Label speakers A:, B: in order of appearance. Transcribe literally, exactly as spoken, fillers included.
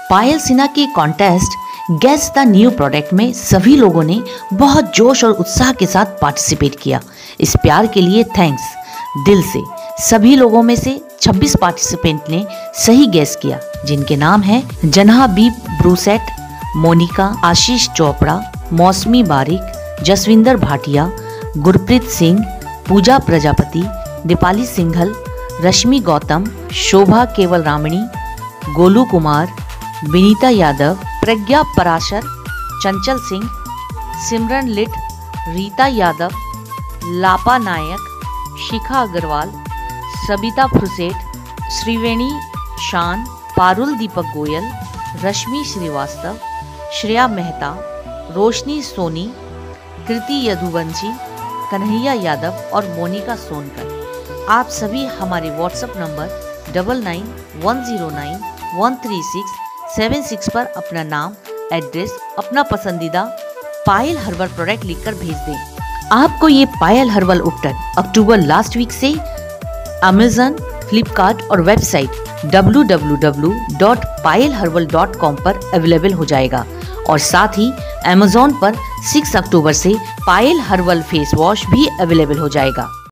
A: पायल सिन्हा के contest guess the new product में सभी लोगों ने बहुत जोश और उत्साह के साथ पार्टिसिपेट किया। इस प्यार के लिए थैंक्स दिल से। सभी लोगों में से छब्बीस पार्टिसिपेंट ने सही गेस किया, जिनके नाम हैं जन्हा बी ब्रूसेट, मोनिका, आशीष चोपड़ा, मौसमी बारिक, जसविंदर भाटिया, गुरप्रीत सिंह, पूजा प्रजापति, दीपाली सिंघल, रश्मि गौतम, शोभा केवल रामणी, गोलू कुमार, विनीता यादव, प्रज्ञा पराशर, चंचल सिंह, सिमरन लिट, रीता यादव, लापा नायक, शिखा अग्रवाल, सबिता फुरसेट, श्रीवेणी शान, पारुल दीपक गोयल, रश्मि श्रीवास्तव, श्रेया मेहता, रोशनी सोनी, कृति यदुवंशी, कन्हैया यादव और मोनिका सोनकर। आप सभी हमारे WhatsApp number double nine one zero nine one three six seven six पर अपना नाम, एड्रेस, अपना पसंदीदा पायल हर्बल प्रोडक्ट लिखकर भेज दें। आपको ये Payal herbal ubtan October last week से अमेजन, फ्लिपकार्ट और website W W W dot Payal herbal dot com पर अवेलेबल हो जाएगा और साथ ही अमेजोन पर सिक्स अक्टूबर से पायल हर्बल फेस वॉश भी अवेलेबल हो जाएगा।